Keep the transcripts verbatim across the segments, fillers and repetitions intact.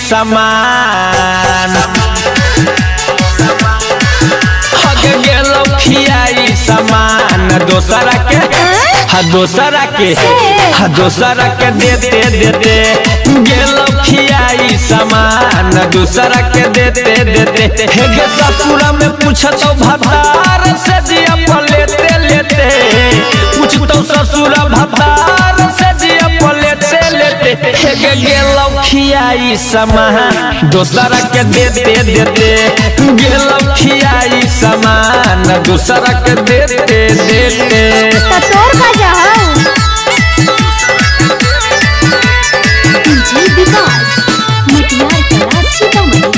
समान हग गेलो खियाई समान दोसरा के हा दोसरा के हा दोसरा के देते देते गेलो खियाई समान दूसरा के देते देते हे गे ससुरा में पूछतो भतार से जिया पलेते लेते पूछतो ससुरा भतार से जिया पलेते लेते हे गे गेलो खियाई समान दूसरा के देते देते गेलो खियाई समान दूसरा के देते देते तोर बजा डीजे विकास मटियार कला सीतामढ़ी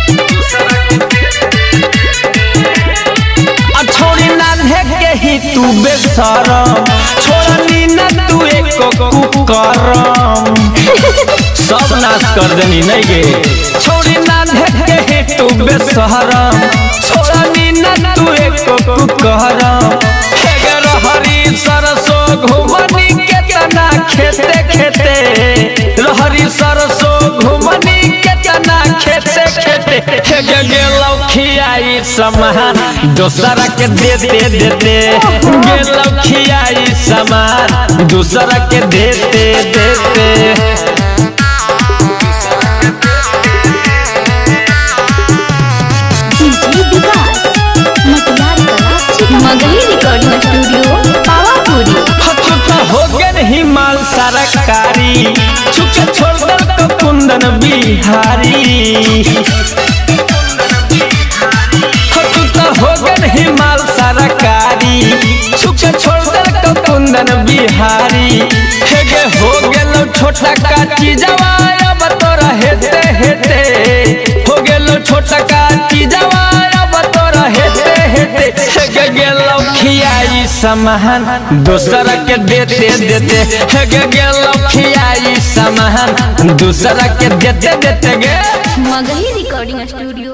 छोड़ी नान्हे के ही तू बेशरम छोड़नी न तू एको कुकरम सब नाश कर देनी नहीं गे छोड़ी नान्हे के ही तू बेशरम छोड़नी न तू एको कुकरम हे गे रहरी सरसों घुमनी के तना खेते खेते रहरी सरसों घुमनी के तना खेते खेते हे गे गेलो खियाई समान दूसरा के देते देते गेलो खियाई समान दूसरा के देते देते डीजे विकास मटियार कला सीतामढ़ी रिकॉर्डिंग स्टूडियो पावापुरी हो गए हिमाल सरकारी छुके छोड़ दल को कुंदन बिहारी हो गए हिमाल सरकारी छुके छोड़ दल को कुंदन बिहारी हे गे हो गेलो छोटा का चीजवा अब तोरा हेते हेते हो गेलो छोटा का चीजवा अब तोरा हेते हेते हे गे गेलो खियाई समान दूसरा के देते देते हे गे गेलो खियाई समान दूसरा के देते देते गे मगही रिकॉर्डिंग स्टूडियो